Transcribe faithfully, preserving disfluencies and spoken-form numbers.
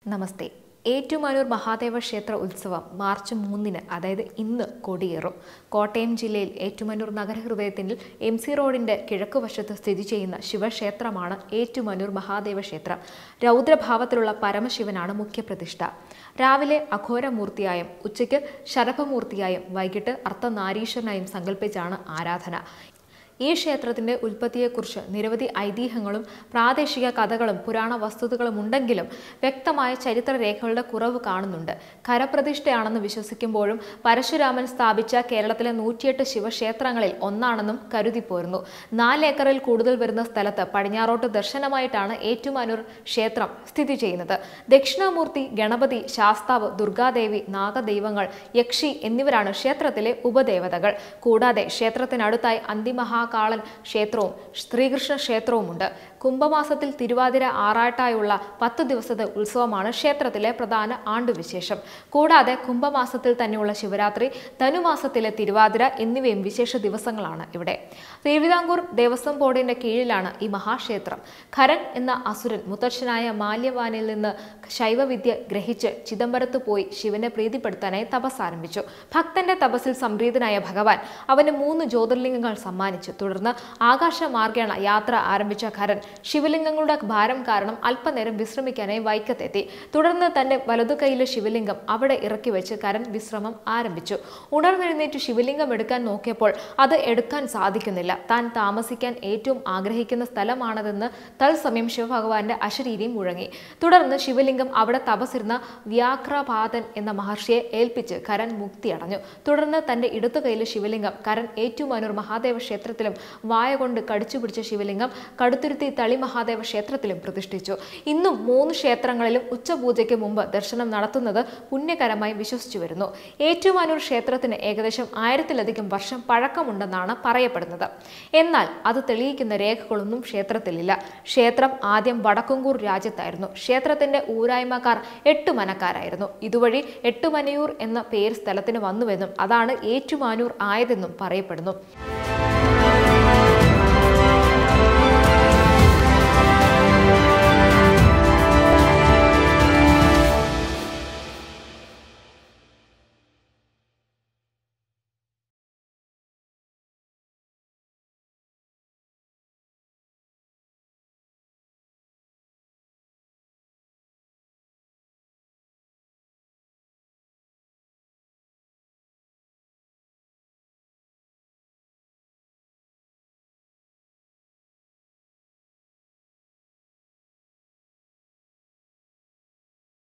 നമസ്തേ. ഏറ്റുമാനൂർ മഹാദേവ ക്ഷേത്ര ഉത്സവം മാർച്ച് മൂന്നിന് അതായത് ഇന്ന് കൊടിയേറും. കോട്ടയം ജില്ലയിൽ ഏറ്റുമാനൂർ നഗരഹൃദയത്തിൽ എം സി റോഡിന്റെ കിഴക്കുവശത്ത് സ്ഥിതി ചെയ്യുന്ന ശിവക്ഷേത്രമാണ് ഏറ്റുമാനൂർ മഹാദേവ ക്ഷേത്രം. രൗദ്രഭാവത്തിലുള്ള പരമശിവനാണ് മുഖ്യപ്രതിഷ്ഠ. രാവിലെ അഘോരമൂർത്തിയായും ഉച്ചയ്ക്ക് ശരഭമൂർത്തിയായും വൈകിട്ട് അർദ്ധനാരീശ്വരനായും സങ്കല്പിച്ചാണ് ആരാധന. ഈ ക്ഷേത്രത്തിന്റെ ഉൽപ്പത്തിയെക്കുറിച്ച് നിരവധി ഐതിഹ്യങ്ങളും പ്രാദേശിക കഥകളും പുരാണ വസ്തുതകളും ഉണ്ടെങ്കിലും വ്യക്തമായ ചരിത്രരേഖകളുടെ കുറവ് കാണുന്നുണ്ട്. ഖരപ്രതിഷ്ഠയാണെന്ന് വിശ്വസിക്കുമ്പോഴും പരശുരാമൻ സ്ഥാപിച്ച കേരളത്തിലെ നൂറ്റിയെട്ട് ശിവക്ഷേത്രങ്ങളിൽ ഒന്നാണെന്നും കരുതിപ്പോരുന്നു. നാലേക്കറിൽ കൂടുതൽ വരുന്ന സ്ഥലത്ത് പടിഞ്ഞാറോട്ട് ദർശനമായിട്ടാണ് ഏറ്റുമാനൂർ ക്ഷേത്രം സ്ഥിതി ചെയ്യുന്നത്. ദക്ഷിണാമൂർത്തി, ഗണപതി, ശാസ്താവ്, ദുർഗാദേവി, നാഗദൈവങ്ങൾ, യക്ഷി എന്നിവരാണ് ക്ഷേത്രത്തിലെ ഉപദേവതകൾ. കൂടാതെ ക്ഷേത്രത്തിനടുത്തായി അന്തിമഹാ കാളൻ ക്ഷേത്രവും ശ്രീകൃഷ്ണ ക്ഷേത്രവുമുണ്ട്. കുംഭമാസത്തിൽ തിരുവാതിര ആറാട്ടായുള്ള പത്തു ദിവസത്തെ ഉത്സവമാണ് ക്ഷേത്രത്തിലെ പ്രധാന ആണ്ടുവിശേഷം. കൂടാതെ കുംഭമാസത്തിൽ തന്നെയുള്ള ശിവരാത്രി, ധനുമാസത്തിലെ തിരുവാതിര എന്നിവയും വിശേഷ ദിവസങ്ങളാണ് ഇവിടെ. തിരുവിതാംകൂർ ദേവസ്വം ബോർഡിന്റെ കീഴിലാണ് ഈ മഹാക്ഷേത്രം. ഖരൻ എന്ന അസുരൻ മുത്തച്ഛനായ മാല്യവാനിൽ നിന്ന് ശൈവവിദ്യ ഗ്രഹിച്ച് ചിദംബരത്ത് പോയി ശിവനെ പ്രീതിപ്പെടുത്താനായി തപസ് ആരംഭിച്ചു. ഭക്തന്റെ തപസ്സിൽ സംപ്രീതനായ ഭഗവാൻ അവന് മൂന്ന് ജ്യോതിർലിംഗങ്ങൾ സമ്മാനിച്ചു. തുടർന്ന് ആകാശമാർഗേണ യാത്ര ആരംഭിച്ച ഖരൻ ശിവലിംഗങ്ങളുടെ ഭാരം കാരണം അല്പനേരം വിശ്രമിക്കാനായി വൈക്കത്തെത്തി. തുടർന്ന് തന്റെ വലതുകൈയിലെ ശിവലിംഗം അവിടെ ഇറക്കി വെച്ച് ഖരൻ വിശ്രമം ആരംഭിച്ചു. ഉണർന്നെഴുന്നേറ്റ് ശിവലിംഗം എടുക്കാൻ നോക്കിയപ്പോൾ അത് എടുക്കാൻ സാധിക്കുന്നില്ല. താൻ താമസിക്കാൻ ഏറ്റവും ആഗ്രഹിക്കുന്ന സ്ഥലമാണതെന്ന് തത്സമയം ശിവഭഗവാന്റെ അശരീരി മുഴങ്ങി. തുടർന്ന് ശിവലിംഗം അവിടെ തപസിരുന്ന വ്യാഘ്രപാദൻ എന്ന മഹർഷിയെ ഏൽപ്പിച്ച് ഖരൻ മുക്തിയടഞ്ഞു. തുടർന്ന് തന്റെ ഇടത്തുകൈയിലെ ശിവലിംഗം ഖരൻ ഏറ്റുമാനൂർ മഹാദേവ ക്ഷേത്രത്തിലും വായ കൊണ്ട് കടിച്ചുപിടിച്ച ശിവലിംഗം കടുത്തുരുത്തി തളി മഹാദേവ ക്ഷേത്രത്തിലും പ്രതിഷ്ഠിച്ചു. ഇന്നും മൂന്ന് ക്ഷേത്രങ്ങളിലും ഉച്ചപൂജയ്ക്ക് മുമ്പ് ദർശനം നടത്തുന്നത് പുണ്യകരമായി വിശ്വസിച്ചു വരുന്നു. ഏറ്റുമാനൂർ ക്ഷേത്രത്തിന് ഏകദേശം ആയിരത്തിലധികം വർഷം പഴക്കമുണ്ടെന്നാണ് പറയപ്പെടുന്നത്. എന്നാൽ അത് തെളിയിക്കുന്ന രേഖകളൊന്നും ക്ഷേത്രത്തിലില്ല. ക്ഷേത്രം ആദ്യം വടക്കുംകൂർ രാജ്യത്തായിരുന്നു. ക്ഷേത്രത്തിന്റെ ഊരായ്മക്കാർ എട്ടുമനക്കാരായിരുന്നു. ഇതുവഴി എട്ടുമനയൂർ എന്ന പേര് സ്ഥലത്തിന് വന്നുവെന്നും അതാണ് ഏറ്റുമാനൂർ ആയതെന്നും പറയപ്പെടുന്നു.